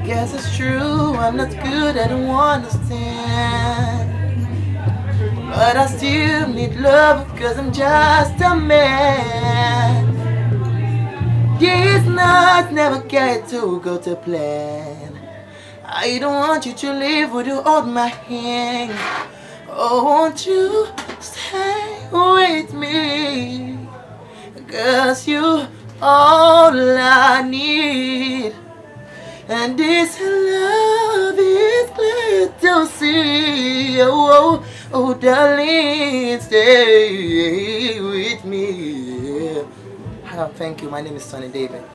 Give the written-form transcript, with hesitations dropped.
Guess it's true, I'm not good, I don't understand. But I still need love because I'm just a man. These nights never get to go to plan. I don't want you to leave, would you hold my hand? Oh, won't you stay with me? 'Cause you all I need. And this love is clear to see. Oh, oh, darling, stay with me. Thank you. My name is Sonny David.